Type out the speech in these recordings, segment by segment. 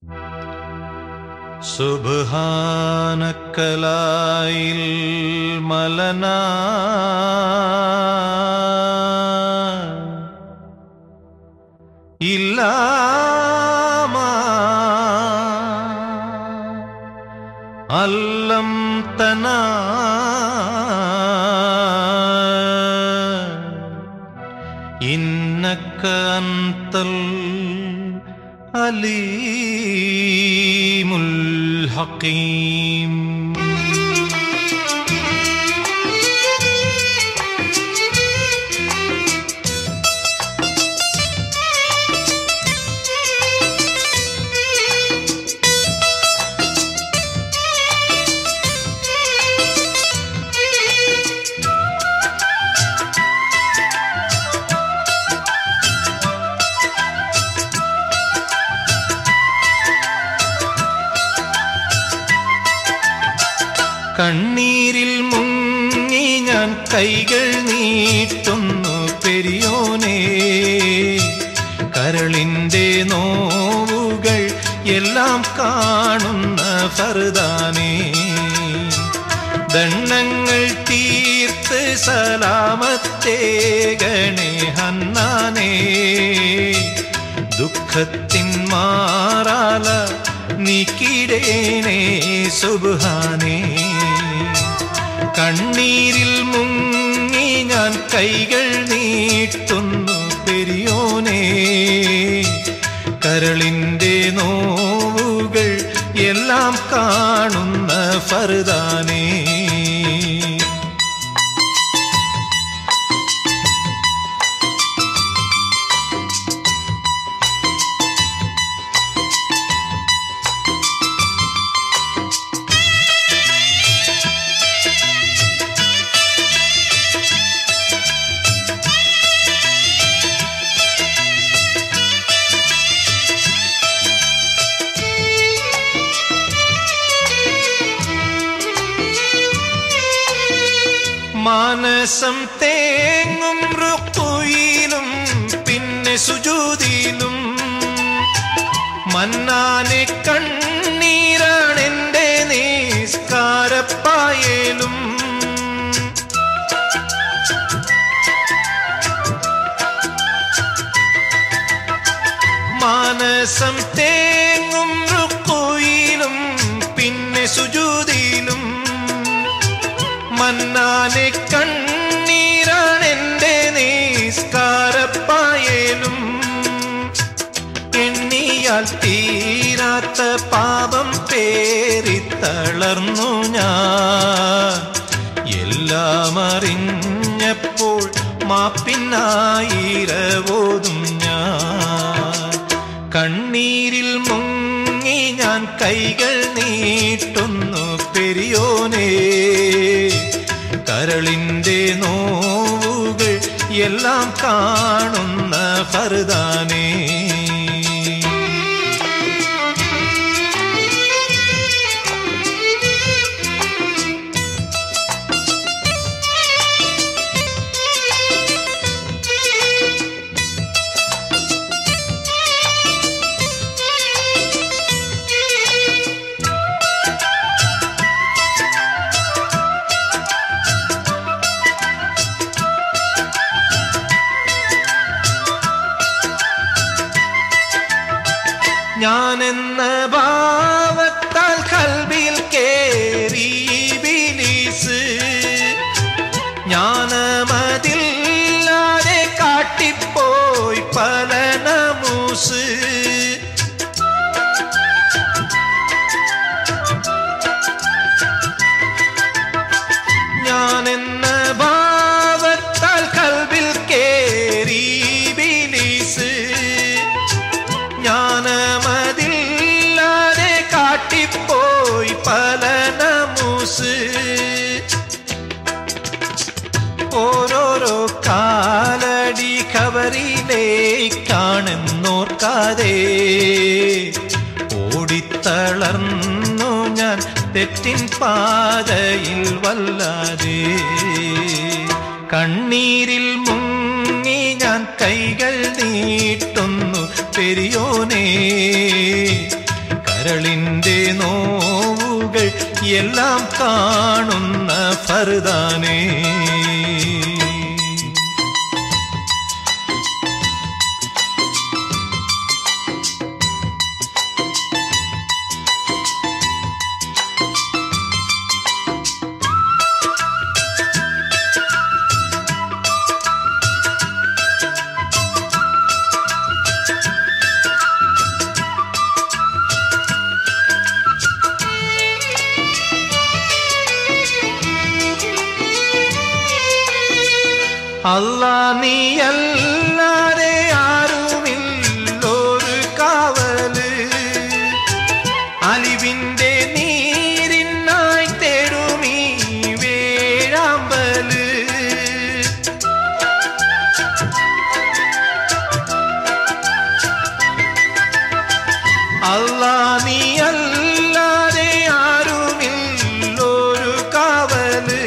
സുബ്ഹാനക്കലായിൽ മലനാ ഇല്ലാമ അല്ലം തനാ ഇന്നക അന്തൽ അലീമുൽ ഹകീം. കണ്ണീരിൽ മുങ്ങി ഞാൻ കൈകൾ നീട്ടുന്നു പെരിയോനേ, കരളിൻ്റെ നോവുകൾ എല്ലാം കാണുന്ന ഫർദാനേ. ദണ്ണങ്ങൾ തീർത്ത് സലാമത്തേകണേ ഹന്നാനേ, ദുഃഖത്തിൻ മാറാല നീക്കിടേണേ സുബ്ഹാനേ. കണ്ണീരിൽ മുങ്ങി ഞാൻ കൈകൾ നീട്ടുന്നു പെരിയോനേ, കരളിൻ്റെ നോവുകൾ എല്ലാം കാണുന്ന ഫർദാനേ. മാനസം തേങ്ങും റുക്കൂയിലും പിന്നെ സുജൂദിലും, മന്നാനെ കണ്ണീരാണെൻ്റെ നിസ്കാരപ്പായേലും. മാനസം തേങ്ങും റുക്കൂയിലും പിന്നെ സുജൂദിലും, മന്നാനെ കണ്ണീരാണെൻ്റെ നിസ്കാരപ്പായേലും. എണ്ണിയാൽ തീരാത്ത പാപം പേറിത്തളർന്നു ഞാൻ, എല്ലാം അറിഞ്ഞപ്പോൾ മാപ്പിനായിരവോതും ഞാൻ. കണ്ണീരിൽ മുങ്ങി ഞാൻ കൈകൾ നീട്ടുന്നു പെരിയോനേ, കരളിൻ്റെ നോവുകൾ എല്ലാം കാണുന്ന ഫർദാനേ. ഞാനെന്ന ഭാവത്താൽ ഖൽബിൽ കേറി ഇബ്ലീസ്, ജ്ഞാനമതില്ലാതെ കാട്ടിപ്പോയി പല നമൂസ്. ഞാനെന്ന ഭാവത്താൽ ഖൽബിൽ കേറി ഇബ്ലീസ്, ജ്ഞാനമതില്ലാതെ കാട്ടിപ്പോയി പല നമൂസ്. ഓരോരോ കാലടി ഖബറിലേക്കാണെന്നോർക്കാതെ ഓടിത്തളർന്നു ഞാൻ തെറ്റിൻ പാതയിൽ വല്ലാതെ. കണ്ണീരിൽ മുങ്ങി ഞാൻ കൈകൾ നീട്ടുന്നു പെരിയോനേ, കരളിന്റെ നോവുകൾ എല്ലാം കാണുന്ന ഫർദാനേ. അല്ലാ നീയല്ലാതെ ആരുമില്ലൊരു കാവല്, അലിവിന്റെ നീരിനായി തേടുമീ വേഴാമ്പല്. അല്ലാ നീയല്ലാതെ ആരുമില്ലൊരു കാവല്,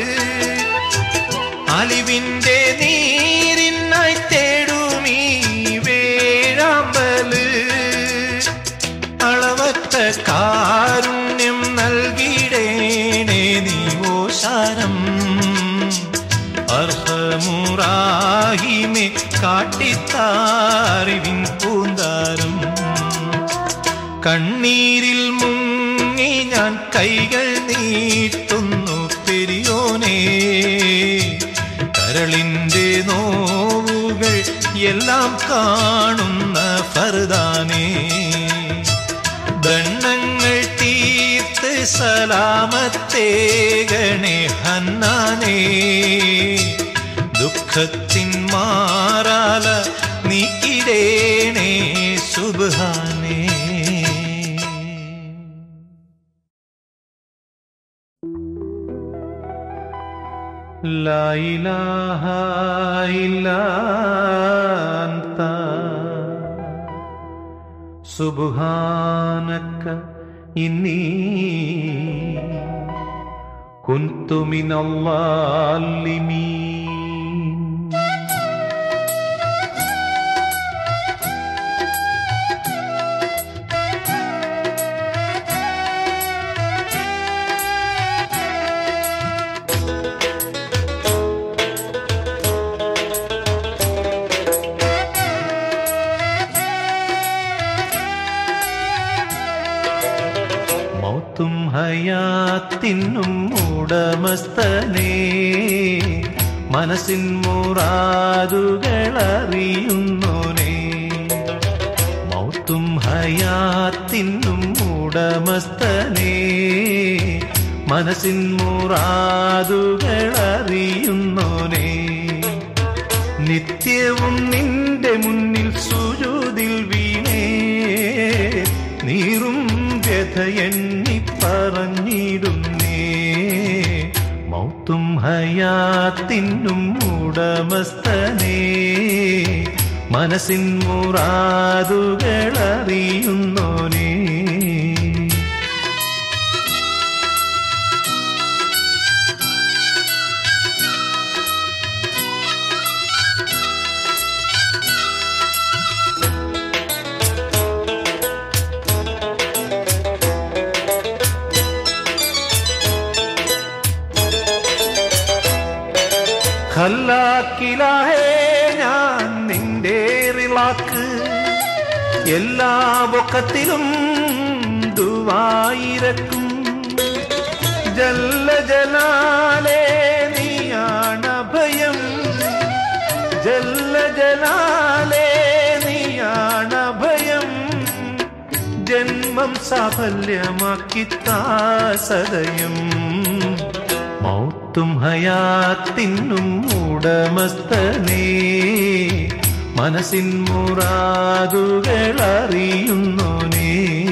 അലിവിന്റെ നീരിനായി തേടുമീ വേഴാമ്പല്. അളവറ്റ കാരുണ്യം നൽകിടേണേ നീ ഓശാരം, അർഹമുറാഹിമെ കാട്ടിത്താറിവിൻ പൂന്താരം. കണ്ണീരിൽ മുങ്ങി ഞാൻ കൈകൾ നീട്ടുന്നു പെരിയോനേ, കരളിന്റെ നോവുകൾ എല്ലാം കാണുന്ന ഫർദാനേ. ദണ്ണങ്ങൾ തീർത്ത് സലാമത്തേകണേ ഹന്നാനേ, ദുഃഖത്തിൻ മാറാല നീക്കിടേണേ സുബ്ഹാനേ. ലാ ഇലാഹ ഇല്ലാ അൻത സുബ്ഹാനക ഇന്നി കുന്തു മിനൽ ളാലിമീൻ. മൗത്തും ഹയാത്തിനും ഉടമസ്ഥനേ, മനസ്സിൻ മുറാദുകളറിയുന്നോനേ. മൗത്തും ഹയാത്തിനും ഉടമസ്ഥനേ, മനസ്സിൻ മുറാദുകളറിയുന്നോനേ. നിത്യവും നിന്റെ മുന്നിൽ സുജൂദിൽ വീണേ, നീറും വ്യഥയെണ്ണി പറഞ്ഞിടുന്നേ. മൗത്തും ഹയാത്തിനും ഉടമസ്ഥനേ, മനസ്സിൻ മുറാദുകളറിയുന്നോനേ. ഖല്ലാക്കിലാഹേ ഞാൻ നിന്റെ റിളാക്ക്, എല്ലാ വഖത്തിലും ദുആയിരക്കും. ജല്ല ജലാലേ നീയാണ് ഭയം, ജല്ല ജലാലേ നീയാണ് ഭയം. ജന്മം സാഫല്യമാക്കിത്താ സദയം. മൗത്തും ഹയാത്തിനും ഉടമസ്ഥനേ, മനസ്സിൻ മുറാദുകളറിയുന്നോനേ.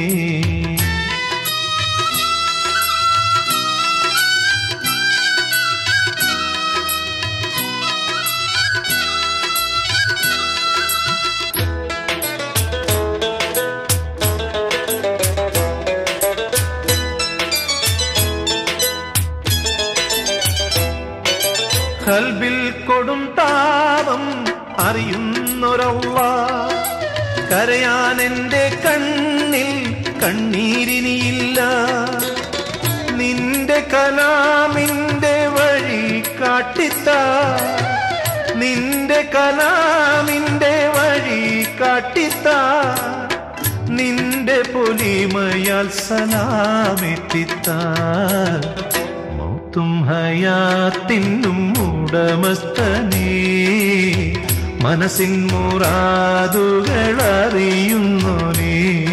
കൽബിൽ കൊടും താപം അറിയുന്നൊരല്ലാഹ്, കരയാൻ എന്റെ കണ്ണിൽ കണ്ണീരിനിയില്ല. നിന്റെ കലാമിന്റെ വഴി കാട്ടിത്താ, നിന്റെ കലാമിന്റെ വഴി കാട്ടിത്താ, നിന്റെ പൊലിമയാൽ സലാമെത്തിത്താ. മൗത്തും ഹയാത്തിനും ഉടമസ്ഥനേ, മനസ്സിൻ മുറാദുകൾ അറിയുന്നോനേ.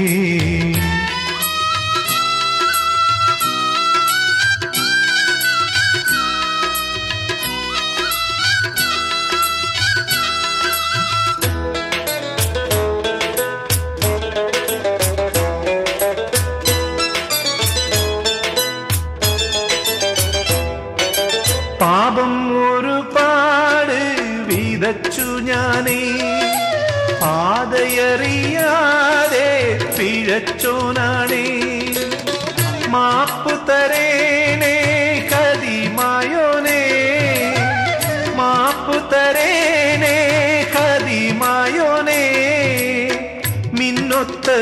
പാപം ഒരുപാട് വിതച്ചു ഞാനേ, പാതയറിയാതെ പിഴച്ചോനാണേ. മാപ്പ് തരേനേ ഖദീമായോനേ, മാപ്പ് തരേനേ ഖദീമായോനേ. മിന്നൊത്ത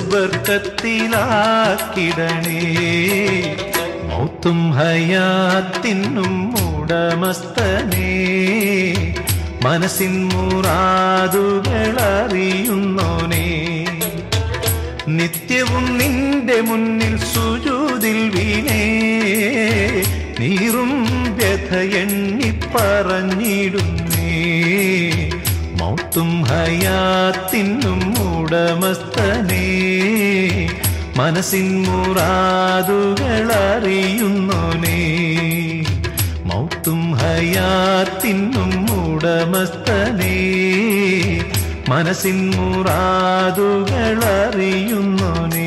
സുബർക്കത്തിലാക്കിടണേ. മൗത്തും ഹയാത്തിനും ഉടമസ്ഥനേ, മനസ്സിൻ മുറാദുകൾ അറിയുന്നോനേ. നിത്യവും നിന്റെ മുന്നിൽ സുജൂദിൽ വീണേ, നീറും വ്യഥ എണ്ണി പറഞ്ഞിടുന്നേ. മൗത്തും ഹയാത്തിനും ഉടമസ്ഥനേ, മനസ്സിൻ മുറാദുകൾ അറിയുന്നോനേ. മൗത്തും ഹയാത്തിനും ഉടമസ്ഥനേ, മനസ്സിൻ മുറാദുകൾ അറിയുന്നോനേ.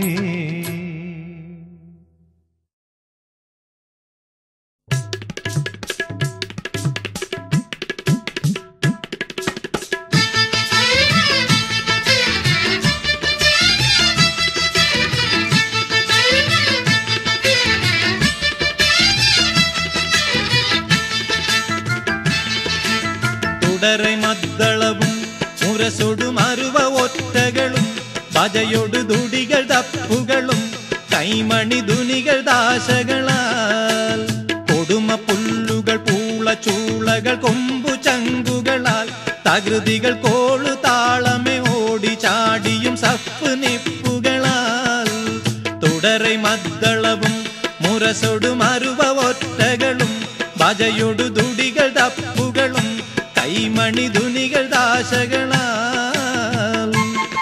മദ്ദളവും മുരസൊടു മരുവ ഒറ്റകളും ഭജയൊടു ദുടികൾ തപ്പുകളും കൈമണി ധുനികൾ ദാശകളാൽ കൊടുമ പുല്ലുകൾ പൂള ചൂളകൾ കൊമ്പു ചങ്കുകളാൽ തകൃതികൾ കോളു താളമേ ഓടി ചാടിയും സഫ് നിപ്പുകളാൽ തുടരെ മദ്ദളവും മുരസൊടു മരുവ ഒറ്റകളും ഭജയൊടു ദുടികൾ തപ്പുകളും കൈമണി ധുനികൾ ദാശകളാൽ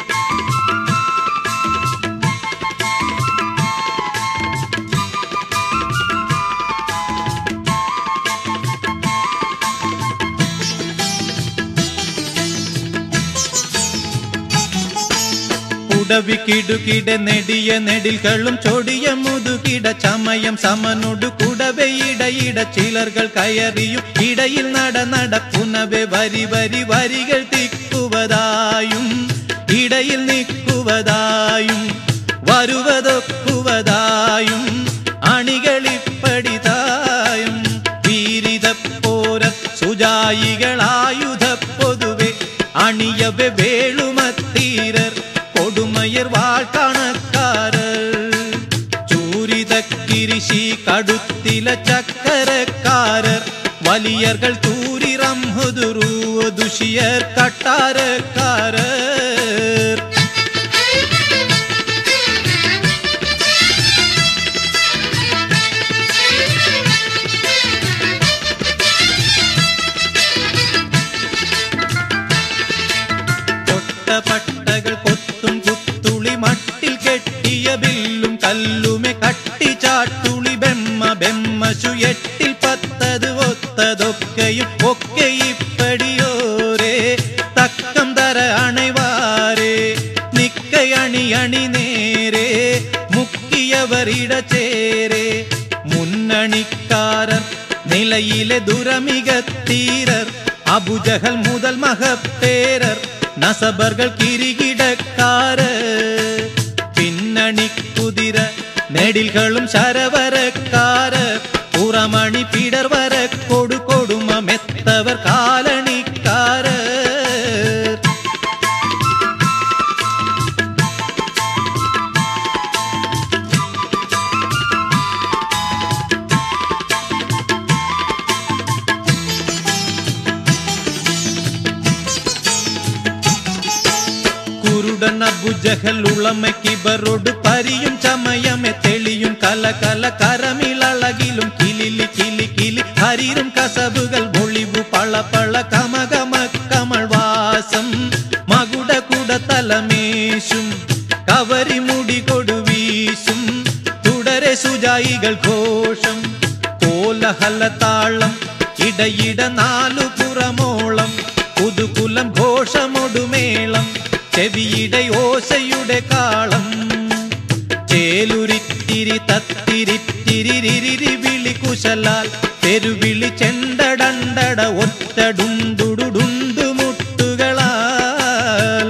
ഉടവിക്കിടുകിട നെടിയ നെടിൽകളും ചൊടിയ മുതുകിട ചമയം സമനൊടു കുടവയിടയിട ചിലർകൾ കയറിയും ഇടയിൽ നടപ്പുനവെ വരി വരി വരികൾ തിക്കുവതായും ഇടയിൽ നിൽക്കുവതായും വരുവതൊക്കുവതായും അണികളിപ്പടിതായും വീരിതപ്പോര സുജായികളായുധ പൊതുവെ അണിയവെ വേളുമത്തീരർ കൊടുമയർ വാൾക്കണക്കാരർ ചൂരിതക്കിരിശി കടുത്തില ചക്കരക്കാരർ വലിയർകൾ തൂരിറം ഹുദുറുവ ദുഷിയർ കട്ടാരക്കാരർ പട്ടകൾ കൊത്തും കുത്തുളി മട്ടിൽ കെട്ടിയ ബില്ലും കല്ലുമെ കട്ടിച്ചാട്ടുളി ബെമ്മ ബെമ്മശു എട്ടിൽ പത്തത് ഒത്തതൊക്കെയും ഒക്കെ ഇപ്പടിയോരേ തക്കം തര അണൈവാരേ നിക്കയണി അണി നേരെ മുക്കിയവരിട ചേരെ മുന്നണിക്കാരൻ നിലയിലെ ദുരമികത്തീരർ അബുജഹൽ മുതൽ മഹപ്പേരർ നസബർകൾ കിരികിടക്കാരർ പിന്നണിക്കുതിര നെടിൽകളും ശരവരക്കാരർ പുറമണി പിടർ വര കൊടുമ മെത്തവർ കാലണിക്കാരർ ജഹലുളമക്കിബറോട് പരിയും ചമയമെ തെളിയും കല കല കരമിളകിലും കിലിലി കിലി കിലി ഹരിരും കസബുകൾ ഒളിവു പള പള കമ കമ കമൾവാസം മകുട കുട തലമേശും കവരിമുടി കൊടുവീശും തുടരെ സുജായികൾ ഘോഷം കോലഹല താളം ഇടയിട നാലു പുറമോളം പുതുകുലം ഘോഷമൊടുമേളം ചെവിയുടെ ഓശയുടെ കാളം ചേലുരിത്തിരി തത്തിരിത്തിരി വിളി കുശലാൽ തെരുവിളി ചെണ്ടടണ്ടട ഒറ്റടുണ്ടുടുണ്ടു മുട്ടുകളാൽ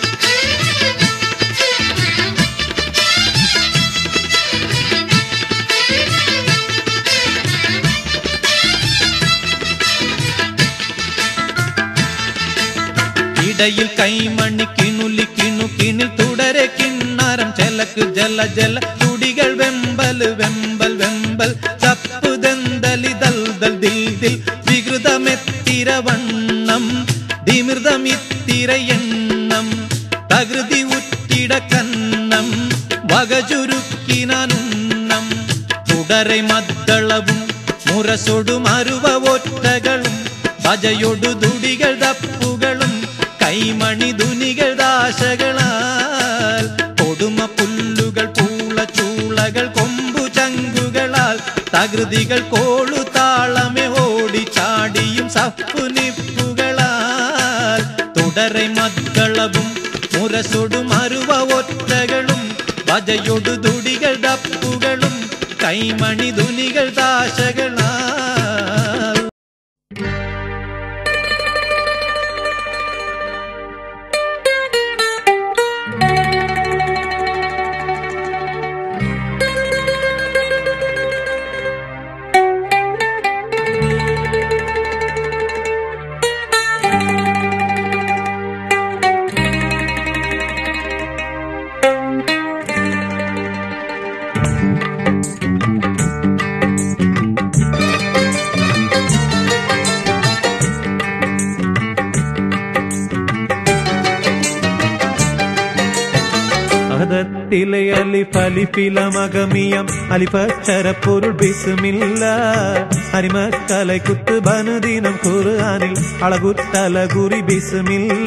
ഇടയിൽ കൈമണി കിണുലി കിണു കിണിൽ തുടരെ കിണ്ണാരം ചെലക്ക് ജല ജല തുടികൾ വെമ്പൽ വെമ്പൽ വെമ്പൽ ചപ്പുദന്തലി ദൽ ദൽ ദിൽ ദിൽ വികൃതമെത്തിരവണ്ണം ദിമൃതമിത്തിരയെണ്ണം തകൃതി ഉറ്റിട കന്നം വകചുരുക്കിനുന്നം തുടരെ മദ്ദളവും മുരസൊടും അരുവ ഒറ്റകളും ഭജയൊടു തുടികൾ തപ്പുകളും കൈമണി ധുനികൾ ദാശകളാൽ കൊടുമ പുല്ലുകൾ പൂള ചൂളകൾ കൊമ്പു ചങ്കുകളാൽ തകൃതികൾ കോളു താളമേ ഓടി ചാടിയും സപ്പു നിപ്പുകളാൽ തുടരെ മദ്ദളവും മുരസൊടും അരുവ ഒറ്റകളും ഭജയൊടു തുടികൾ തപ്പുകളും കൈമണി ധുനികൾ ദാശകളാൽ അലിഫലിഫിലമകമിയം അലിഫക്ഷരപ്പൊരുൾ ബിസ്മില്ല അരിമക്കலை കുത്ത് ബനുദിനം ഖുർആനിൽ അളകുത്തലകുറി ബിസ്മില്ല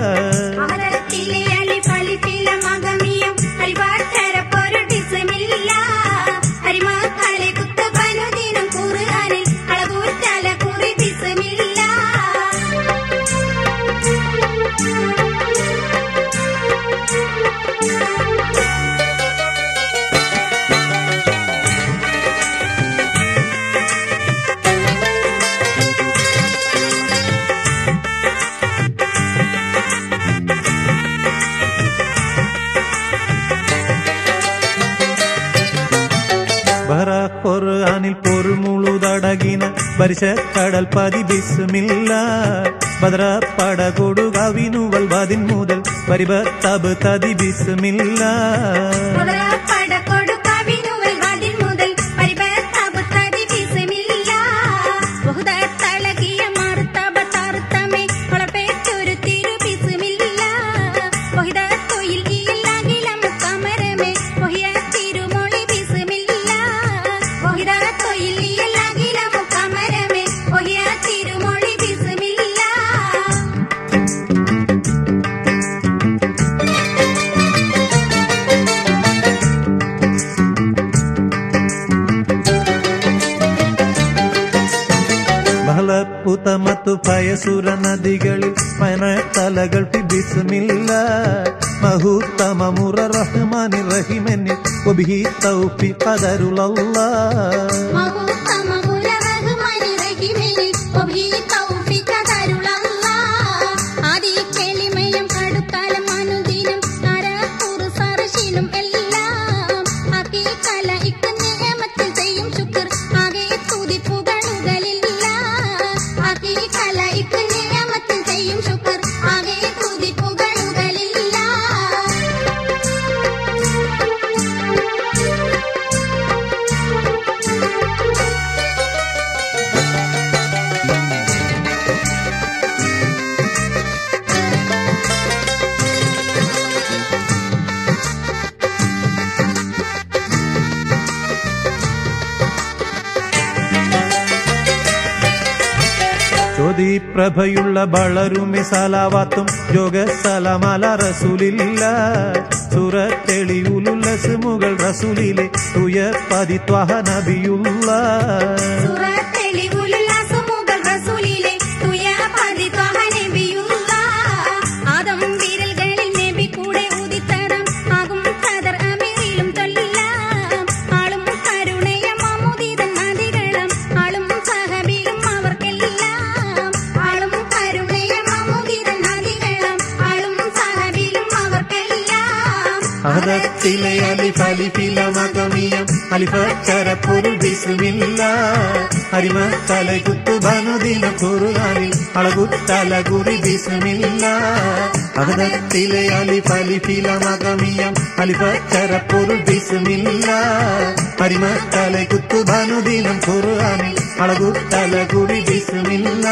ഖുർആനിൽ പൊരുൾ മുഴുതടകിന പരിശക്കടൽ പതി ബിസ്മില്ല ബദ്ര പടകൊടുകവിനുവൽ വതിൻ മുതൽ പരിബത്തബ് തതി ബിസ്മില്ല പുതമത്തു പയസുര നദികളിൽ പനത്തലകൾ ബിസ്മില്ല മഹൂത്തമമുറ റഹ്മാനി റഹിമനിൽ വബിഹി തൗഫീഖ് ഖദറുല്ലാഹ് മഹൂത്തമമുറ റഹ്മാനി റഹിമനിൽ വബിഹി തൗഫീഖ് ഖദറുല്ലാഹ് ആദി കലിമയം കടുക്കാലം അനുദിനം നരകുറു സർശിലും എല്ലാം ഹഖീഖല ഇക്നെ നിഅമത്തിൽ ചെയ്യും ശുക്ർ ആകെ തുതി പുകഴുകളില്ല ഹഖീഖല ഇക്നെ നിഅമത്തിൽ ചെയ്യും ശുക്ർ ആകെ തുതി പുകഴുകളില്ല ജ്യോതി പ്രഭയുള്ള വളരുമെ സലാവാത്തും യോഗ സലമല റസൂലില്ല സുറത്തെളിയുലുല്ലസ് മുകൾ റസൂലിലെ തുയ പതിത്വഹ നബിയുള്ള അഹദത്തിലെ അലിഫലിഫിലമകമിയം അലിഫച്ചരപ്പൊരുൾ ബിസ്മില്ല അരിമത്തല കുത്തുബനുദിന ഖുർആനിൽ അളകുത്തലകുറി ബിസ്മില്ല അഹദത്തിലെ അലിഫലിഫിലമകമിയം അലിഫച്ചരപ്പൊരുൾ ബിസ്മില്ല അരിമത്തല കുത്തുബനുദിന ഖുർആനിൽ അളകുത്തലകുറി ബിസ്മില്ല.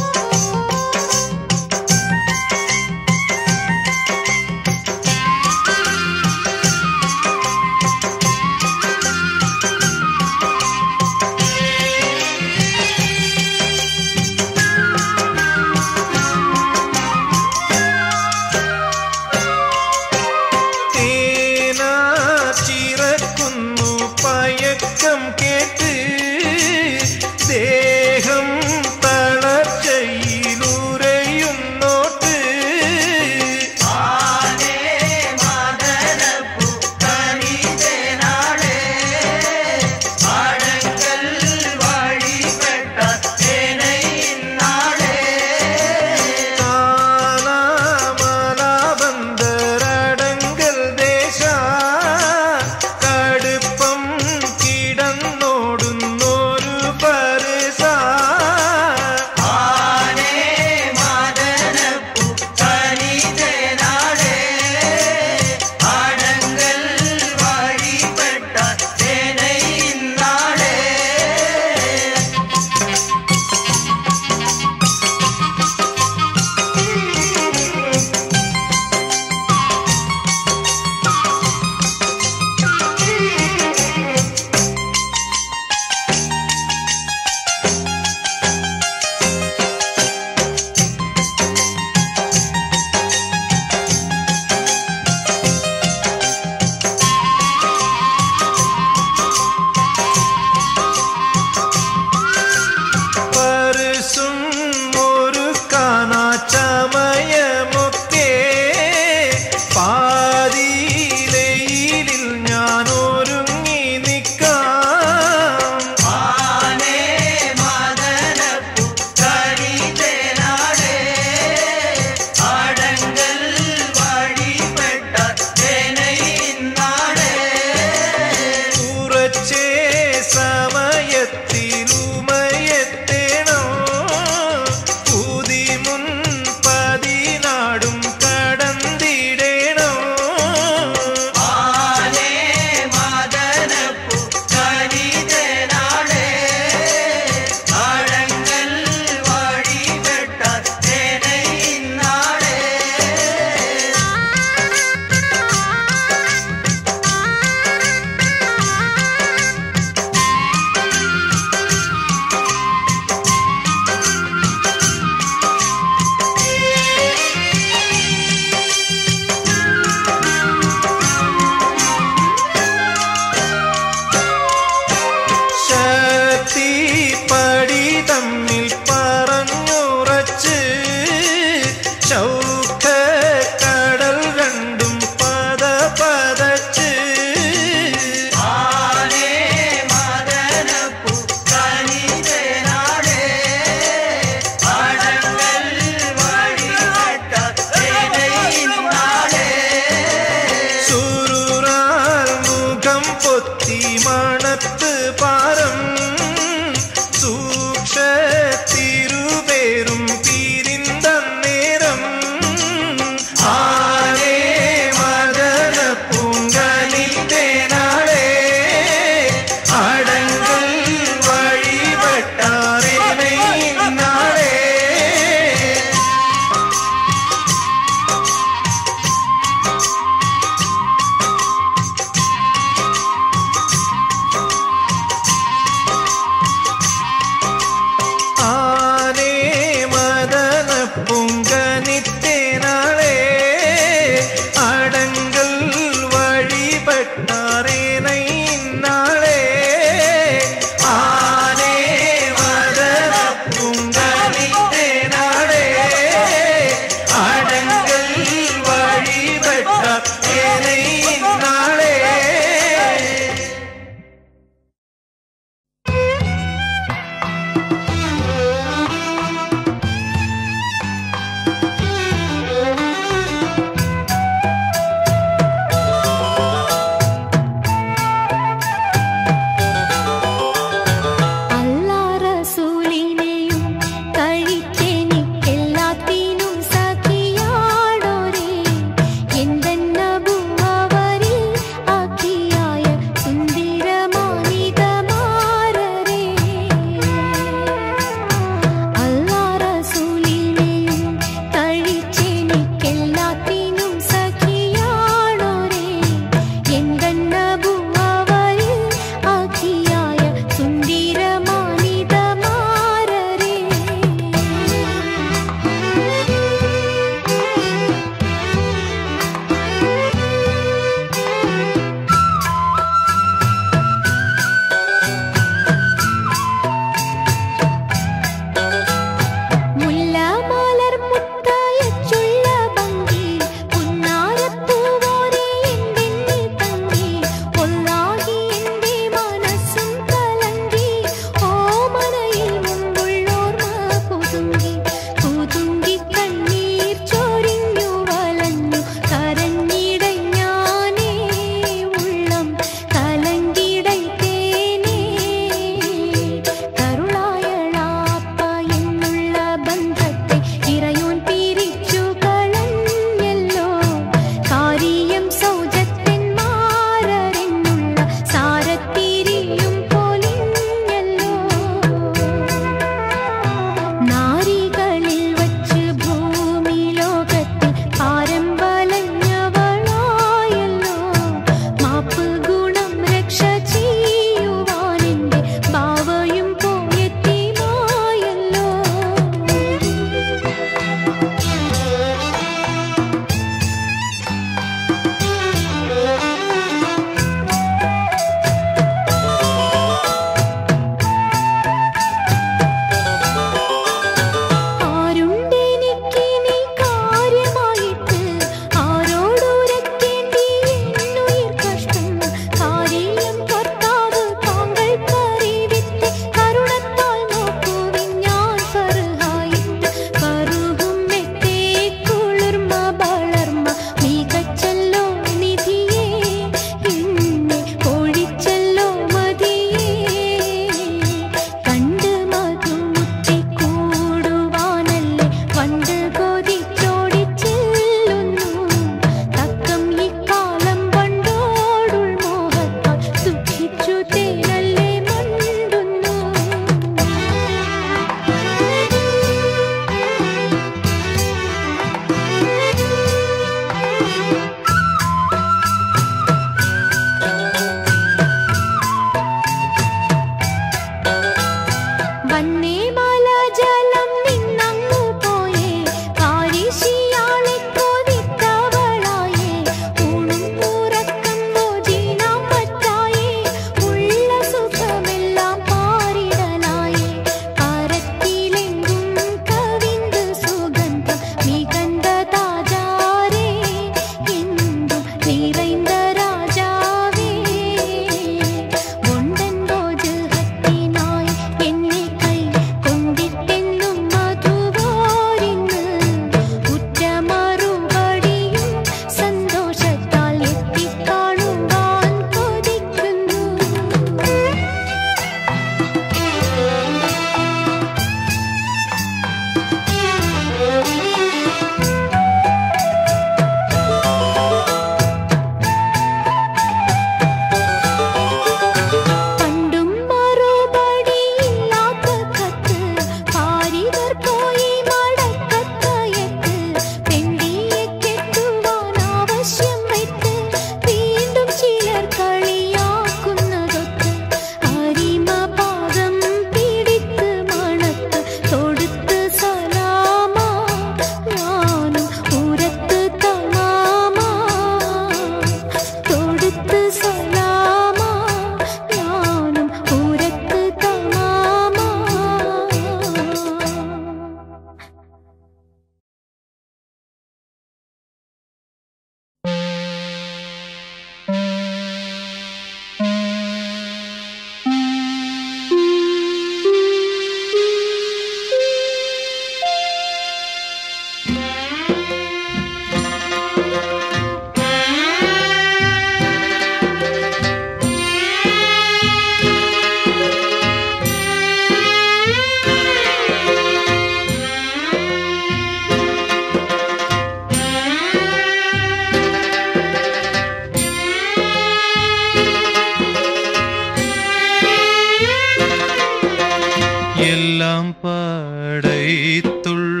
പടൈത്തുള്ള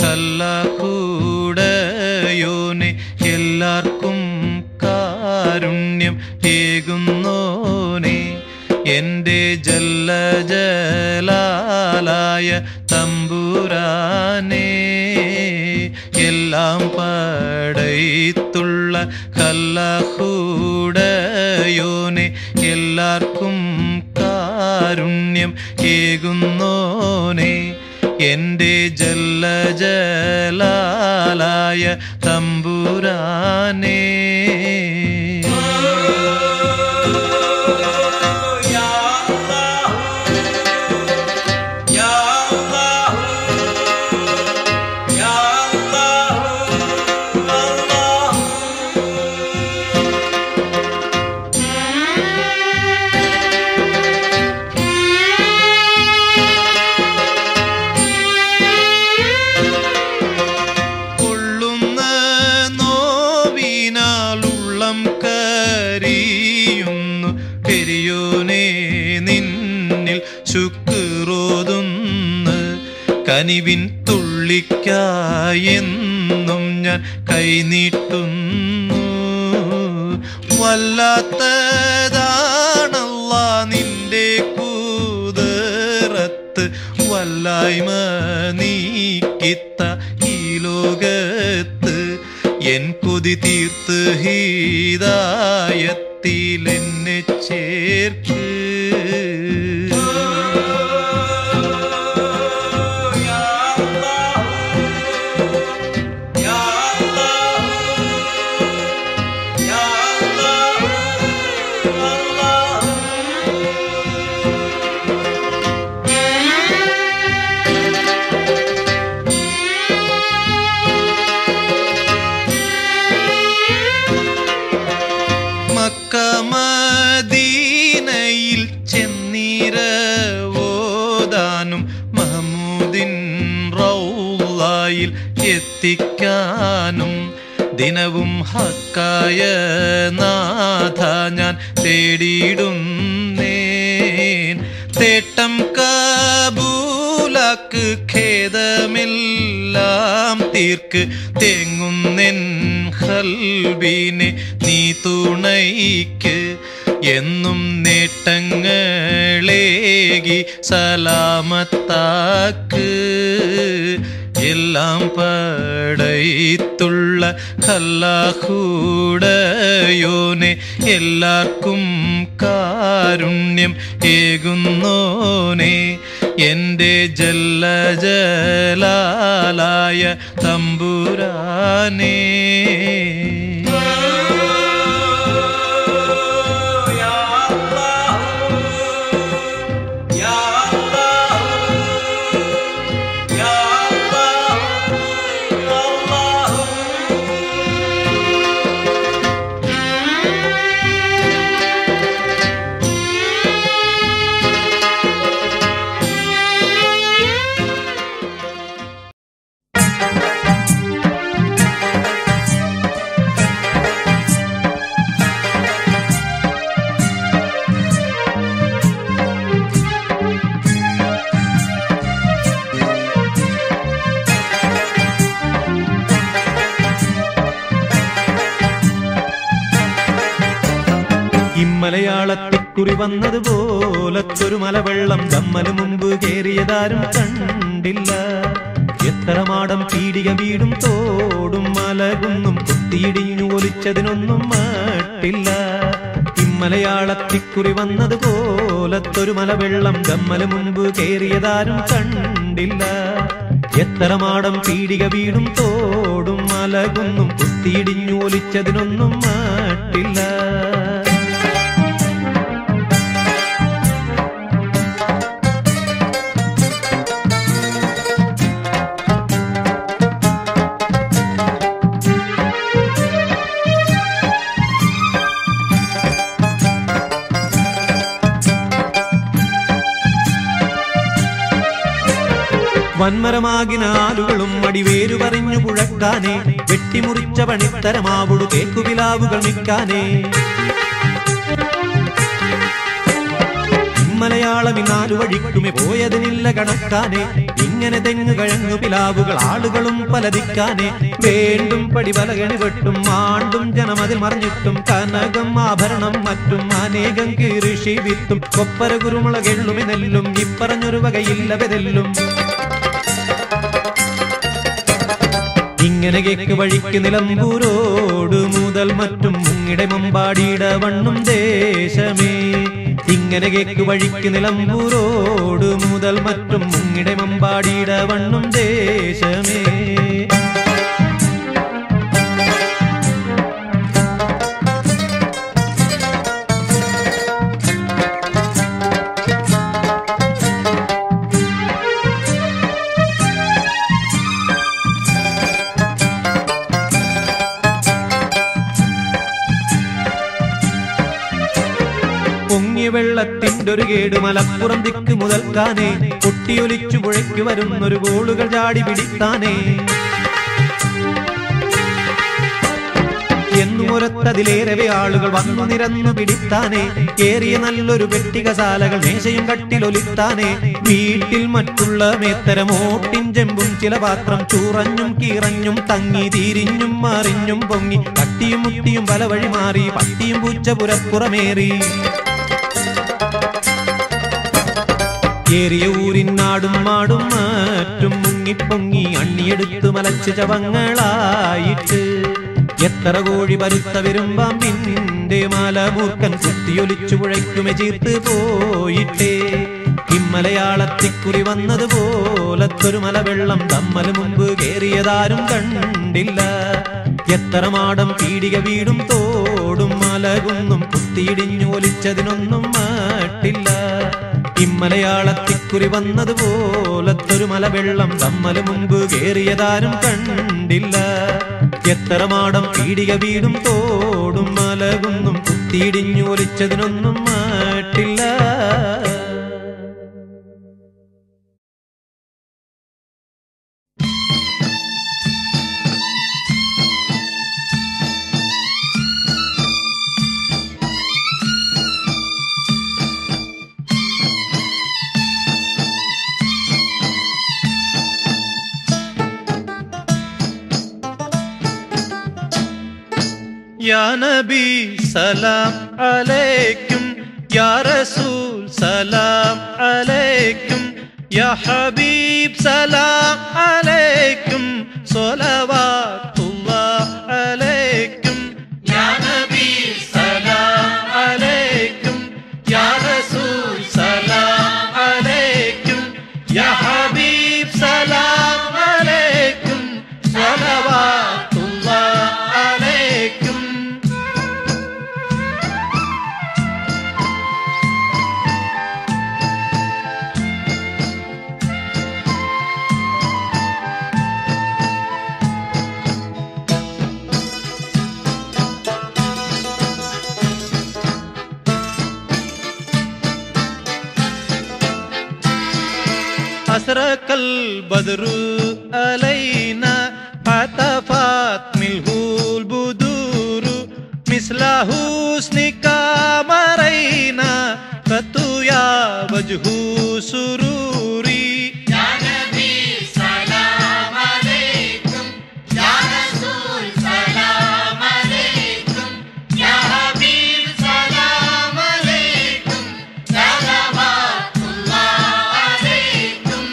കല്ലാക്കൂടയോനെ എല്ലാവർക്കും കാരുണ്യം ഏകുന്നോനെ എൻ്റെ ജല്ലജലാലായ തമ്പുരാനേ എല്ലാം പടൈത്തുള്ള കല്ലാക്കൂടയോനെ എല്ലാവർക്കും കാരുണ്യം ഏകുന്നോനെ എൻ്റെ ജല്ലജലാലായ തമ്പുരാനേ ശുക്രോതുന്ന് കനിവിൻ തുള്ളിക്കായെന്നും ഞാൻ കൈനീട്ടുന്നു വല്ലാത്തതാണല്ലാ നിന്റെ കുതിരത്ത് വല്ലായ്മ നീക്കിത്ത ഈ ലോകത്ത് എൻ കൊതി തീർത്ത് ഹിദായത്തിൽ എന്നെ ചേർക്ക് മദീനയിൽ ചെന്നീരവോദാനും മഹമൂദിൻ റൗളയിൽ എത്തിക്കാനും ദിനവും ഹക്കായ നാഥ ഞാൻ തേടിയിടുന്നേൻ തേട്ടം കബൂലാക്ക് ഖേദമെല്ലാം തീർക്ക് തേങ്ങുന്നെൻ ഖൽബിനെ നീ തുണയ്ക്ക് എന്നും നേട്ടങ്ങളേകി സലാമത്താക്ക് എല്ലാം പടൈത്തുള്ള ഖല്ലാഹൂടയോനെ എല്ലാവർക്കും കാരുണ്യം ഏകുന്നോനെ എൻ്റെ ജല്ലജലാലായ തമ്പുരാനേ മലയാളത്തിക്കുറി വന്നതുപോലത്തൊരു മലവെള്ളം നമ്മന് മുമ്പ് കേറിയതാരും കണ്ടില്ല. എത്ര മാടം പീടിക വീടും തോടും മലകുന്നും കുത്തിയിടിഞ്ഞു ഒലിച്ചതിനൊന്നും മട്ടില്ല. ഇമ്മലയാളത്തിക്കുറി വന്നതുപോലത്തൊരു മലവെള്ളം നമ്മന് മുമ്പ് കേറിയതാരും കണ്ടില്ല. എത്ര മാടം പീടിക വീടും തോടും മലകുന്നും കുത്തിയിടിഞ്ഞു ഒലിച്ചതിനൊന്നും മട്ടില്ല. വന്മരമാകിനാലുകളും അടിവേരു പറഞ്ഞു പുഴക്കാനേ, വെട്ടിമുറിച്ച പണിത്തരമാവുടു കേക്കുവിലാവുകൾ നിൽക്കാനേ. ഇമ്മലയാളം നാലു വഴിക്കുമേ പോയതിനില്ല കണക്കാനെ. ഇങ്ങനെ തെങ്ങ് കഴങ്ങു പിലാവുകൾ ആളുകളും പലതിക്കാനെ. വേണ്ടും പടി പലകണി വെട്ടും മാണ്ടും ജനമതിൽ മറിഞ്ഞിട്ടും കനകം ആഭരണം മറ്റും അനേകം കീറിഷി വിത്തും കൊപ്പര കുരുമുളകെള്ളുമി നെല്ലും ഇപ്പറഞ്ഞൊരു വകയില്ല വെതെല്ലും. ഇങ്ങനെ കേക്ക് വഴിക്ക് നിലമ്പൂരോട് മുതൽ മറ്റും മുങ്ങിടെ മമ്പാടിയുടെ വണ്ണും ദേശമേ. ഇങ്ങനെ കേക്ക് വഴിക്ക് നിലമ്പൂരോട് മുതൽ മറ്റും മുങ്ങിടെ മമ്പാടിയുടെ വണ്ണും ദേശമേ. വെള്ളത്തിൻ്റെ ഒരു കേട് മലപ്പുറം ദിക്ക് മുതൽക്കാനേ. പൊട്ടിയൊലിച്ചു പുഴയ്ക്ക് വരുന്നൊരു ഗോളുകൾ ചാടി പിടിത്താനേ. എന്നുമൊരത്തതിലേറെ ആളുകൾ വന്നു നിരന്നു പിടിത്താനേ. കേറിയ നല്ലൊരു പെട്ടികസാലകൾ മേശയും കട്ടിലൊലിത്താനേ. വീട്ടിൽ മറ്റുള്ള മേത്തരമോട്ടിൻ ചെമ്പും ചില പാത്രം ചൂറഞ്ഞും കീറഞ്ഞും തങ്ങി തിരിഞ്ഞും മറിഞ്ഞും പൊങ്ങി തട്ടിയും മുട്ടിയും പല വഴി മാറി പട്ടിയും പൂച്ച പുരപ്പുറമേറി. ഏറിയ ഊരിനാടും മാടും മാറ്റും മുങ്ങിപ്പൊങ്ങി അണ്ണിയെടുത്തു മലച്ച് ചവങ്ങളായിട്ട്. എത്ര കോഴി പരുത്ത വരുമ്പാമ്പിന്റെ മലമൂർക്കൻ കുത്തിയൊലിച്ചു പുഴയ്ക്കുമെ ചീർത്ത് പോയിട്ടേ. ഇമ്മലയാളത്തിക്കുറി വന്നതുപോലത്തൊരു മലവെള്ളം തമ്മൽ മുമ്പ് കേറിയതാരും കണ്ടില്ല. എത്ര മാടം പീടിക വീടും തോടും മലകുന്നും കുത്തിയിടിഞ്ഞു ഒലിച്ചതിനൊന്നും മാട്ടില്ല. ഇമ്മലയാളത്തിക്കുറി വന്നതുപോലത്തൊരു മലവെള്ളം തമ്മൽ മുമ്പ് കേറിയതാരും കണ്ടില്ല. എത്ര മാടം പീടിക വീടും തോടും മലകുന്നും കുത്തിയിടിഞ്ഞു ഒലിച്ചതിനൊന്നും മാട്ടില്ല. या नबी सलाम अलैकुम, या रसूल सलाम अलैकुम, या हबीब सलाम अलैकुम, सलवातुल्लाह अलैकुम. या नबी सलाम अलैकुम, या रसूल सलाम अलैकुम, या हबीब सलाम अलैकुम, सलवातुल्लाह अलैकुम. أسرق البدر علينا فتفات منه البدور مثل حسنك مرينا فتويا وجه سروري. يا نبي سلام عليكم، يا رسول سلام عليكم، يا حبيب سلام عليكم، صلوات الله عليكم.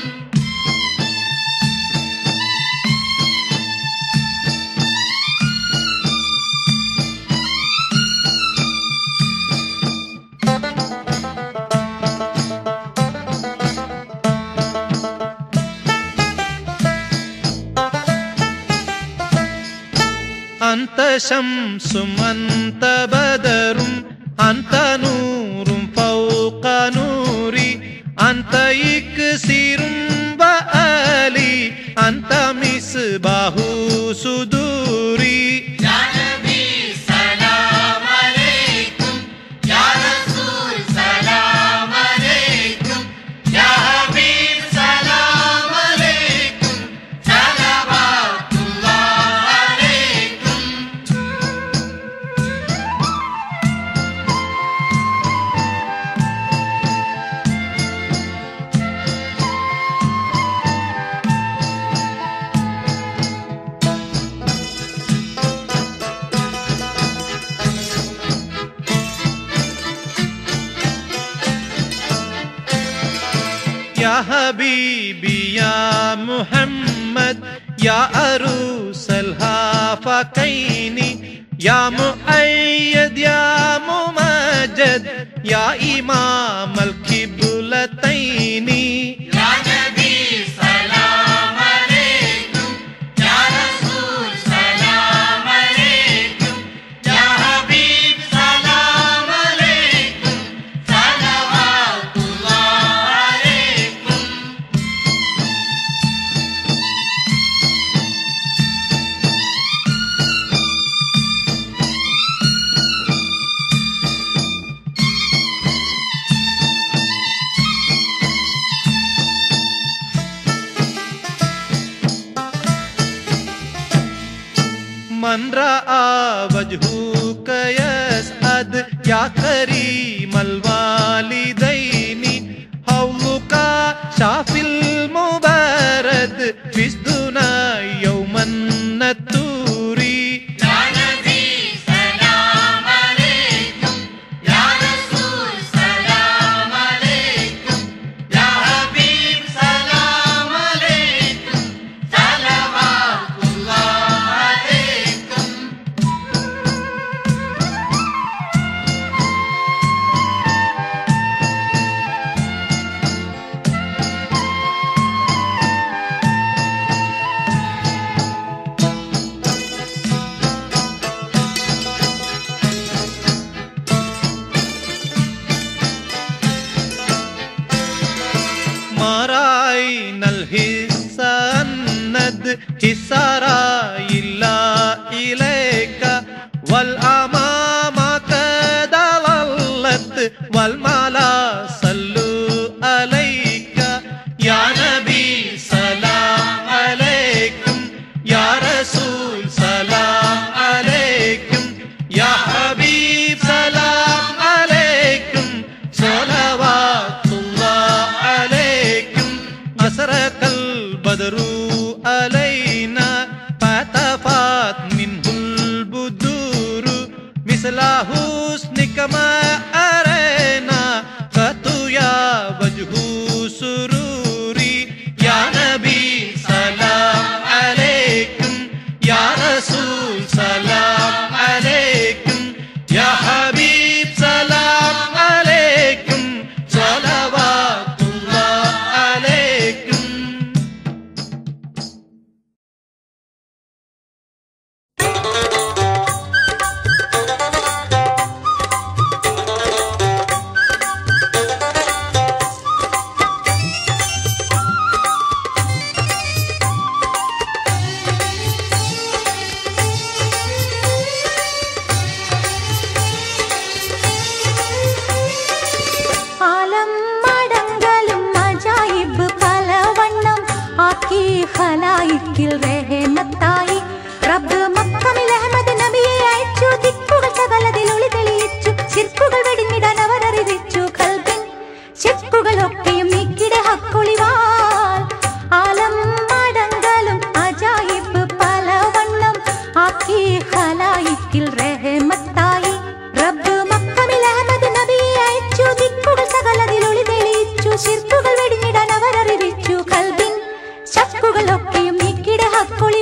أنت شمس أنت بدر أنت نور فوق نوري أنت إكسير وآلي أنت مصباح صدوري. يا نبي سلام عليكم، يا رسول سلام عليكم، يا حبيب سلام عليكم، صلوات الله عليكم. या हबीबी या मुहम्मद या अरूसल हाफकैनी या मुअय्यद या मुमज्जद या इमाम अल किबलतैनी या नबी सलाम अलैकुम या रसूल सलाम अलैकुम या हबीब सलाम अलैकुम सलवातुल्लाह अलैकुम। मन रआ वजहुक यसअद या करीमल वालिदैनी हौलुका शाफिल मुबारद फिस्दुना यौमन नतूरी या नबी सलाम अलैकुम या रसूल सलाम अलैकुम या हबीब सलाम अलैकुम सलवातुल्लाह अलैकुम। മാറായിനൽ ഹിസ്സന്നദ് ഹിസ്സറാ ഇല്ലാ ഇലൈക വൽ അമാമക ദലല്ലത് വൽ മാലാ സല്ലു അലൈക യാ നബി സലാം അലൈക്കും യാ റസൂൽ സലാം അലൈക്കും യാ ഹബീബ് സലാം അലൈക്കും സ്വലവാത്തുല്ലാഹ് അലൈക്കും അസ്റഖൽ ബദ്റു അലൈനാ ഫതഫാത് മിൻഹുൽ ബുദൂറു മിസ്ല ഹുസ്നിക മാ അറൈനാ ഖതു യാ വജ്ഹു സുറൂരി യാ നബി സലാം അലൈക്കും യാ റസൂൽ സലാം അലൈക്കും യാ ഹബീബ് സലാം അലൈക്കും സ്വലവാത്തുല്ലാഹ് അലൈക്കും. ആലം മടങ്ങലും അജായിബ് പലവണ്ണം ആക്കി ഖലായിക്കിൽ റഹ്മത്തായി റബ്ബ് മക്കമിൽ അഹ്മദ് നബിയെ അയച്ചു ദിക്കുകൾ സകലതിൽ ഒളി തെളിയിച്ചു ശിർക്കുകൾ വെടിഞ്ഞിടാൻ അവർ അറിയിച്ചു ഖൽബിൻ ശിർക്കുകളൊക്കെയും നീക്കിട ഹക്കൊളിവാൽ ആലം മടങ്ങലും അജായിബ് പലവണ്ണം ആക്കി ഖലായിക്കിൽ റഹ്മത്തായി റബ്ബ് മക്കമിൽ അഹ്മദ് നബിയെ അയച്ചു ദിക്കുകൾ സകലതിൽ ഒളി തെളിയിച്ചു ശിർക്കുകൾ വെടിഞ്ഞിടാൻ അവർ അറിയിച്ചു ഖൽബിൻ ശക്കുകളൊക്കെയും നീക്കിട ഹക്കൊളി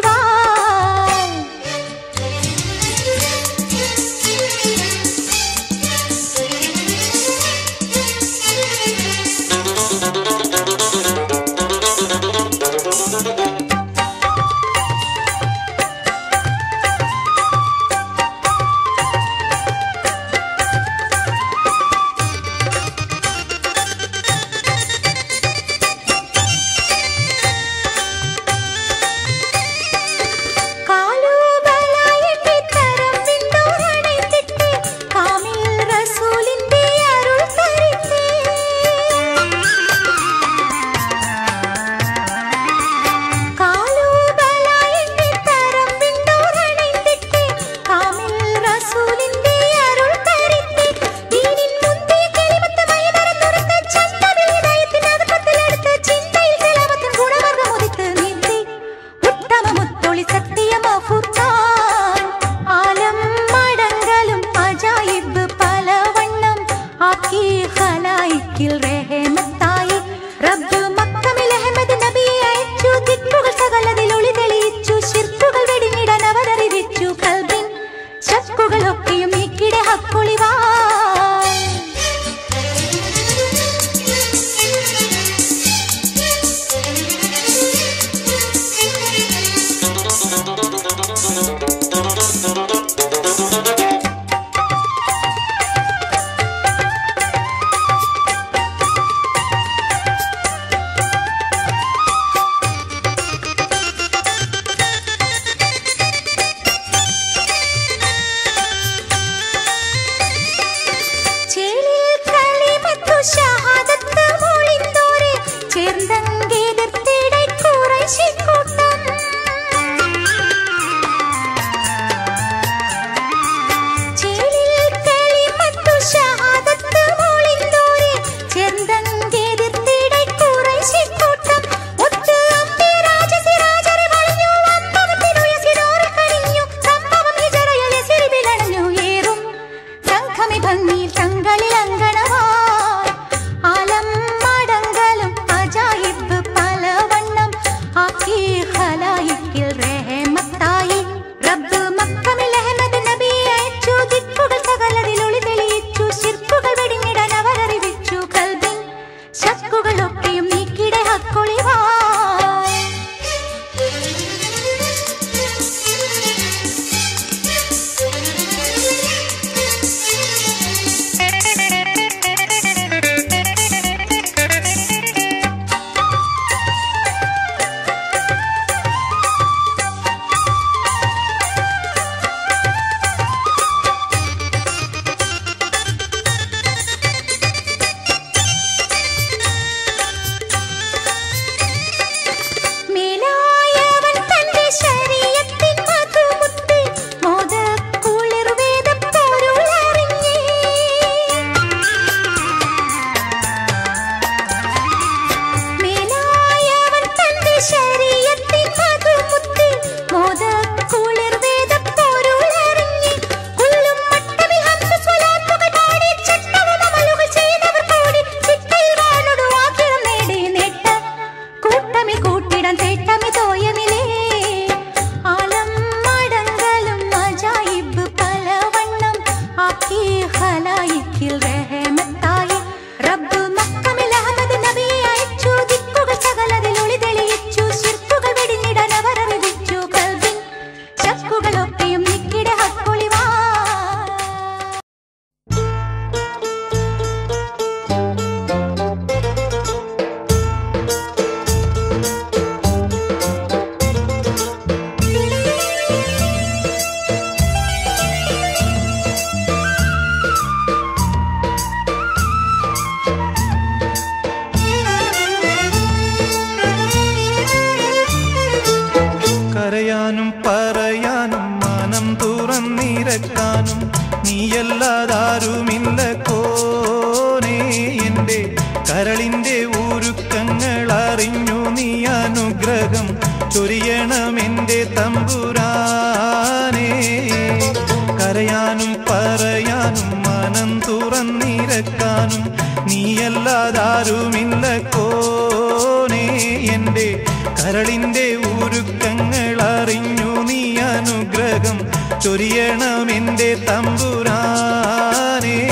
ഒരുക്കങ്ങൾ അറിഞ്ഞു നീ അനുഗ്രഹം ചൊരിയണമെന്റെ തമ്പുരാനേ. കരയാനും പറയാനും മനം തുറന്നിരക്കാനും നീയല്ലാതാരുമില്ല കോനേ. എന്റെ കരളിന്റെ ഒരുക്കങ്ങൾ അറിഞ്ഞു നീ അനുഗ്രഹം ചൊരിയണമെന്റെ തമ്പുരാനേ.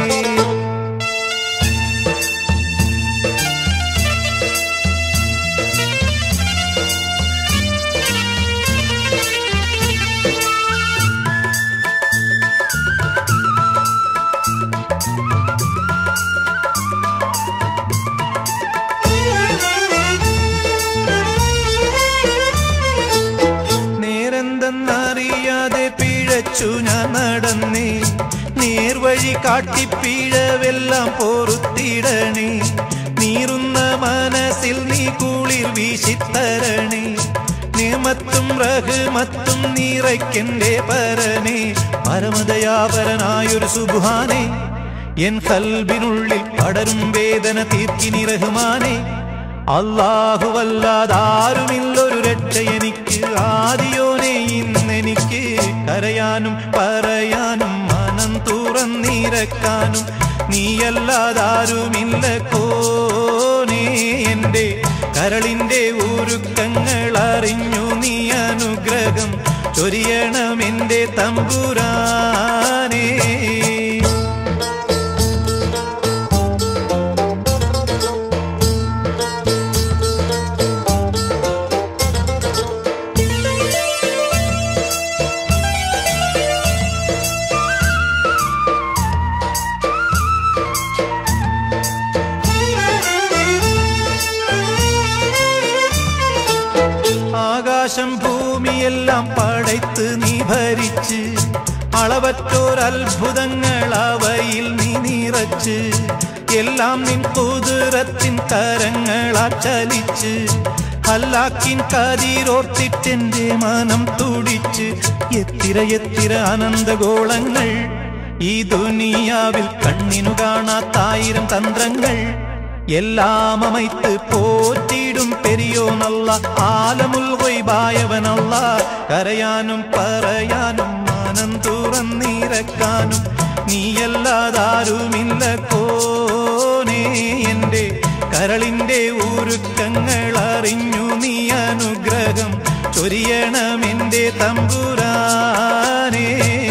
നേരെന്തെന്നറിയാതെ പിഴച്ചു ഞാൻ നടന്നേ, നേർവഴി കാട്ടിപ്പിഴവെല്ലാം പൊറുത്തിടണേ. നീറുന്ന മനസ്സിൽ നീ കുളിർ വീശിത്തരണേ. നിയമത്തും റഹ്മത്തും നിറയ്ക്കെന്റെ പരനേ. പരമദയാപരനായൊരു സുബ്ഹാനേ, എൻ ഖൽബിനുള്ളിൽ പടരും വേദന തീർക്കിനി റഹ്മാനേ. അല്ലാഹുവല്ലാതാരുമില്ലൊരു രക്ഷ എനിക്ക്, ആദിയോനെ ഇന്നെനിക്ക്. കരയാനും പറയാനും മനം തുറന്നിരക്കാനും നീയല്ലാതാരുമില്ല കോനേ. എന്റെ കരളിന്റെ ഒരുക്കങ്ങൾ അറിഞ്ഞു നീ അനുഗ്രഹം ചൊരിയണമെന്റെ തമ്പുരാനേ. ആകാശം ഭൂമിയെല്ലാം പടയ്ത്ത് നീ ഭരിച്ച്, അളവറ്റോരത്ഭുതങ്ങൾ അവയിൽ നീ നിറച്ച്. എല്ലാം നിൻ കുതിരത്തിൻ കരങ്ങളാൽ ചലിച്ച്, ഹല്ലാക്കിൻ കതിരോർത്തിട്ടെന്റെ മനം തുടിച്ച്. എത്തിര എത്തിര അനന്തഗോളങ്ങൾ ഈ ദുനിയാവിൽ കണ്ണിനു കാണാത്തായിരം തന്ത്രങ്ങൾ. എല്ലാം അമൈത്ത് പോറ്റിടും പെരിയോനല്ല, ആലമുൽ ഗൈബായവനല്ല. കരയാനും പറയാനും മനം തുറന്നിരക്കാനും നീയല്ലാതാരുമില്ല കോനേ. എന്റെ കരളിന്റെ ഒരുക്കങ്ങൾ അറിഞ്ഞു നീ അനുഗ്രഹം ചൊരിയണമെന്റെ തമ്പുരാനേ.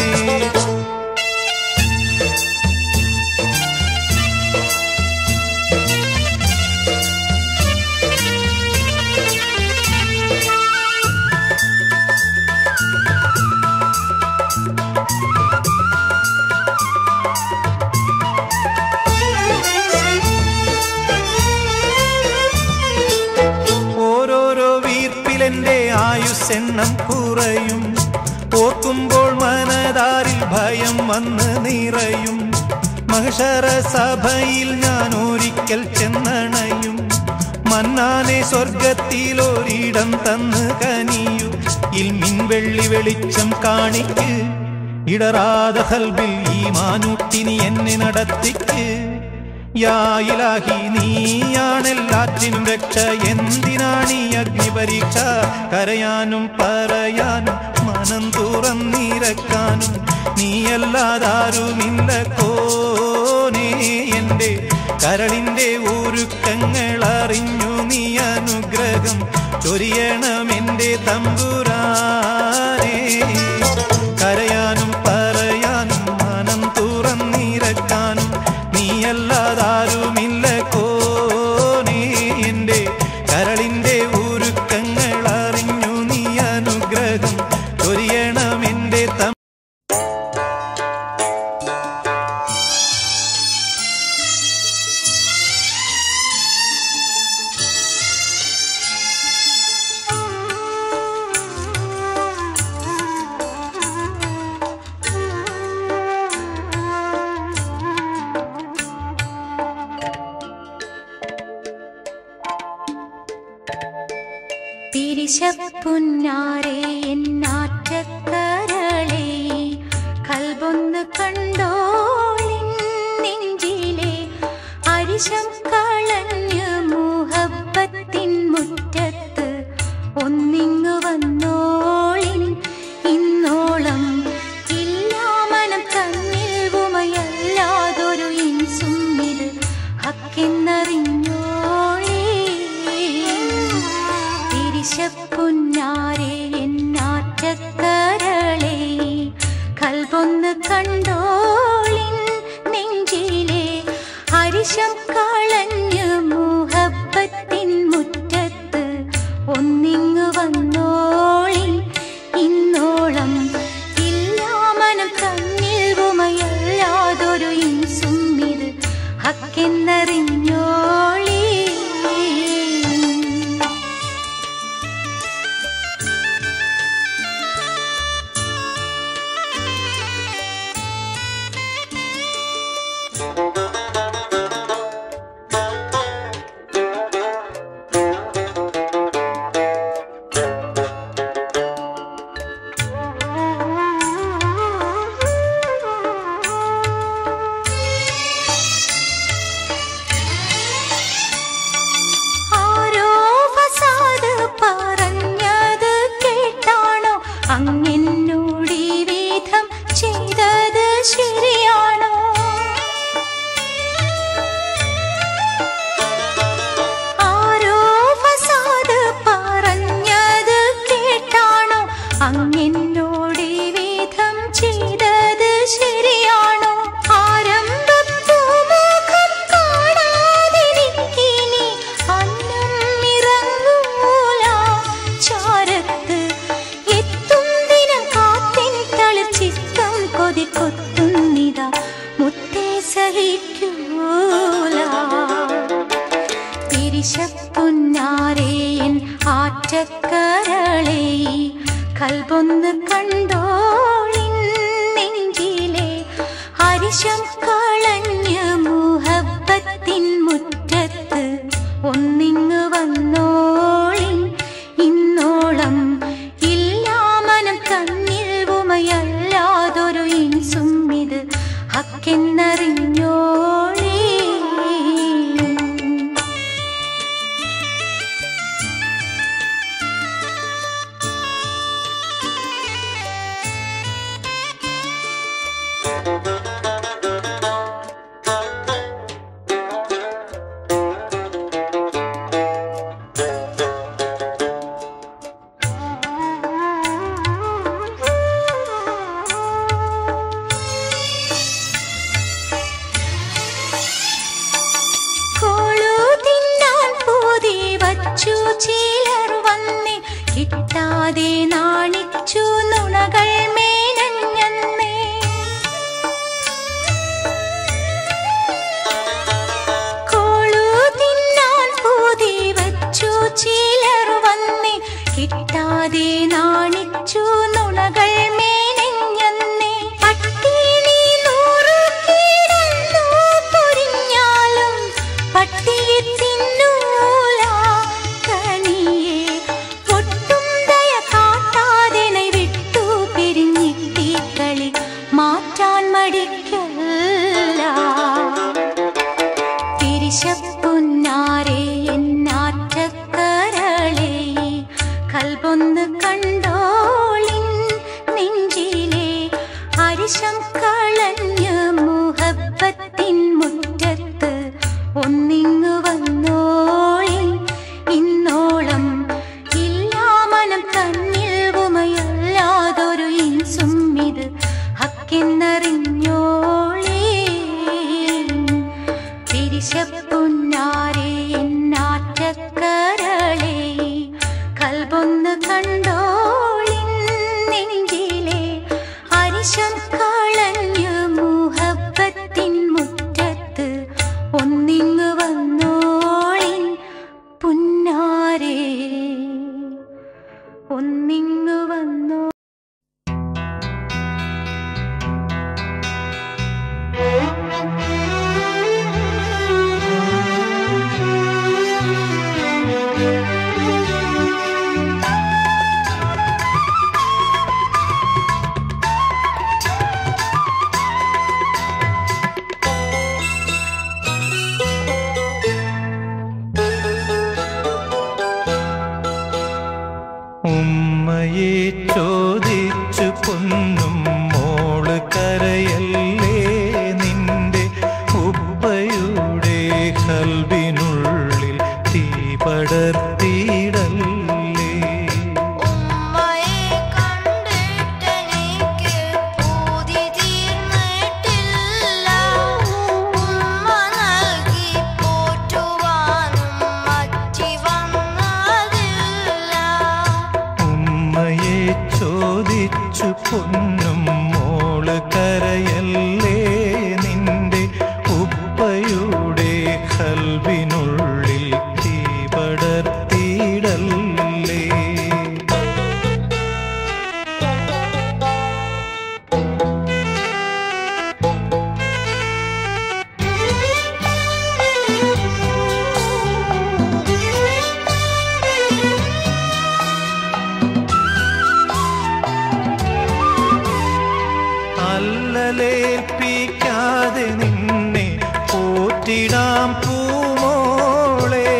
എന്റെ ആയുസ്സെണ്ണം കുറയും, ഓർക്കുമ്പോൾ മനതാരിൽ ഭയം വന്ന് നിറയും. മഹ്ശറ സഭയിൽ ഞാൻ ഒരിക്കൽ ചെന്നണയും, മന്നാനെ സ്വർഗത്തിലൊരിടം തന്ന് കനിയു. ഇൽമിൻ വെള്ളി വെളിച്ചം കാണിക്ക്, ഇടറാതെ ഖൽബിൽ ഈമാനൂട്ടിനി എന്നെ നടത്തിക്ക്. യാ ഇലാഹി നീയാണെല്ലാറ്റിനും രക്ഷ, എന്തിനാണീ അഗ്നിപരീക്ഷ? കരയാനും പറയാനും മനം തുറന്നിരക്കാനും നീയല്ലാതാരുമില്ല കോനേ. എന്റെ കരളിന്റെ ഒരുക്കങ്ങൾ അറിഞ്ഞു നീ അനുഗ്രഹം ചൊരിയണമെന്റെ തമ്പുരാനേ. കരയാനും പറയാനും മനം തുറന്നിരക്കാനും നീയല്ലാതാരുമില്ല കോനേ. എന്റെ കരളിന്റെ ഒരുക്കങ്ങൾ അറിഞ്ഞു നീ അനുഗ്രഹം ചൊരിയണമെന്റെ പിരിശപ്പുന്നാരേ എന്നാറ്റക്കരളേ, കൽബൊന്ന് കണ്ടോളിൻ നെഞ്ചിലെ അരിശം കളഞ്ഞ് തിരിശപ്പുന്നാരേയൻ ആറ്റക്കരളെ കൽബൊന്ന് കണ്ടോളിൻ നെഞ്ചിലെ ഹരിശം കളഞ്ഞ മുഹബത്തിൻ മുറ്റത്ത് ഒന്നിങ്ങ് വന്നോളിൻ ഇന്നോളം ഇല്ലാമനം തന്നിൽ ഉമയല്ലാതൊരു ഇൻസും ഇത് ഹക്കെന്നറിഞ്ഞോളി. ചിലർ വന്നേ കിട്ടാതെ നാണിച്ചു നുണകൾ മേനഞ്ഞന്നേ. കോളു തിന്നാൻ പൂതി വച്ചു ചിലർ വന്നേ കിട്ടാതെ നാണിച്ചു നുണകൾ മേനഞ്ഞന്നേ. പട്ടിണി നൂറ് കിടന്നു പൊരിഞ്ഞാലും പട്ടിയെ തിന്നൂല കനിയെ. ഒട്ടും ദയ കാട്ടാതിനെ വിട്ടു പിരിഞ്ഞിട്ടീ കളി മാറ്റാൻ മടിക്കല്ല. തിരിശപ്പുന്നാരെ എന്നാറ്റക്കരളെ കൽബൊന്ന് കണ്ടോളിൻ നെഞ്ചിലെ ഹരിശം കളഞ്ഞ മുഹബത്തിൻ മുറ്റത്ത് ഒന്നിങ്ങു വന്നോളിൻ ഇന്നോളം ഇല്ലാമനം തന്നിൽ ഉമയല്ലാതൊരു ഇൻസും ഇത് ഹക്കെന്നറിഞ്ഞോളി. തിരിശപ്പുന്നാരെ എന്നാറ്റക്കരളെ കൽബൊന്ന് കണ്ടോളിൻ നെഞ്ചിലെ ഹരിശം കളഞ്ഞ മുഹബത്തിൻ മുറ്റത്ത് ഒന്നിങ്ങു വന്നോളിൻ പുന്നാരേ ഒന്നിങ്ങു വന്നോ. ഉമ്മയെ ചോദിച്ചു പൊന്നും മോള് കരയല്ലേ, നിന്റെ ഉപ്പയുടെ കൽബിനുള്ളിൽ തീ പടർത്തിയിടല്ലേ. ഉമ്മയെ കണ്ടിട്ടെനിക്ക് പൂതി തീർന്നിട്ടില്ല. ഉമ്മ നൽകി പോറ്റുവാനും മറ്റി വന്നതില്ല. ഉമ്മയെ ചോദിച്ചു പൊന്നും മോള് കരയല്ലേ, നിന്റെ ഉപ്പയുടെ കൽബിനുള്ളിൽ തീ പടർത്തിയിടല്ലേ. അല്ലലേൽപ്പിക്കാതെ നിന്നെ പോറ്റിടാം പൂമോളെ.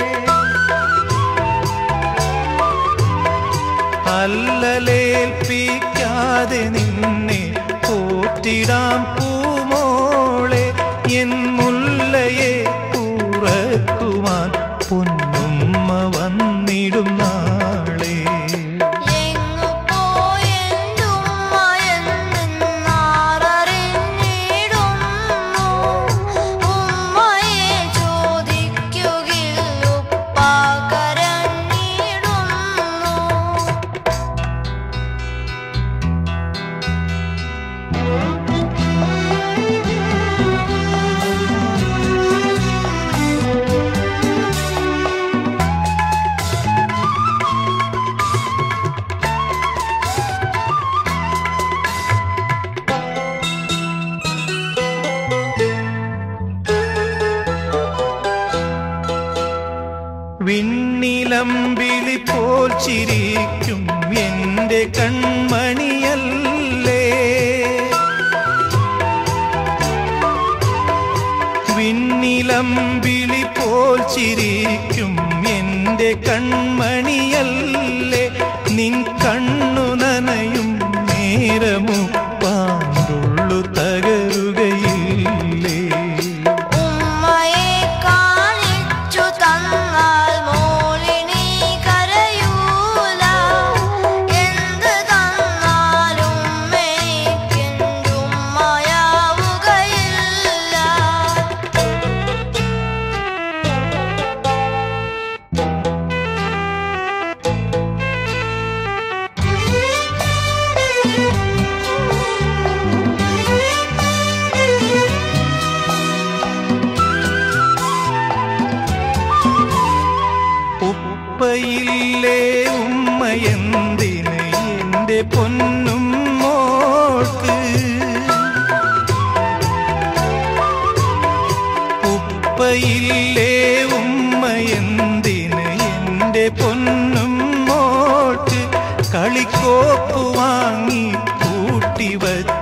അല്ലലേൽപ്പിക്കാതെ നിന്നെ പോറ്റിടാം പൂമോളെ. എൻ മുല്ലയെ ഉറക്കുവാൻ പൊന്നുമ്മ വന്നിടും നാളെ. എങ്ങു പോയെന്റുമ്മ എന്നെന്നാരറിഞ്ഞിടുന്നു. ഉമ്മയെ ചോദിക്കുകിൽ ഉപ്പ കരഞ്ഞിടുന്നു. വിണ്ണിലമ്പിളി പോൽ ചിരിക്കും എന്റെ കൺമണിയല്ലേ, വിണ്ണിലമ്പിളി പോൽ ചിരിക്കും എന്റെ കൺമണിയല്ലേ, നിൻ കണ്ണു നനയും നേരമുപ്പാണ്ടുള്ളു തകരുകയില്ലേ. ഉമ്മയെ കാണിച്ചു തന്നാൽ മോളിനി കരയൂല, എന്ത് തന്നാലും എനിക്കെന്തുമ്മയാവുകയില്ല. ഉപ്പയില്ലേ ഉമ്മയെന്തിന് എന്റെ പൊന്നും മോൾക്ക്, ഉപ്പയില്ലേ ഉമ്മയെന്തിന് എന്റെ പൊന്നും മോൾക്ക്, കളിക്കോപ്പ് വാങ്ങി കൂട്ടിവച്ച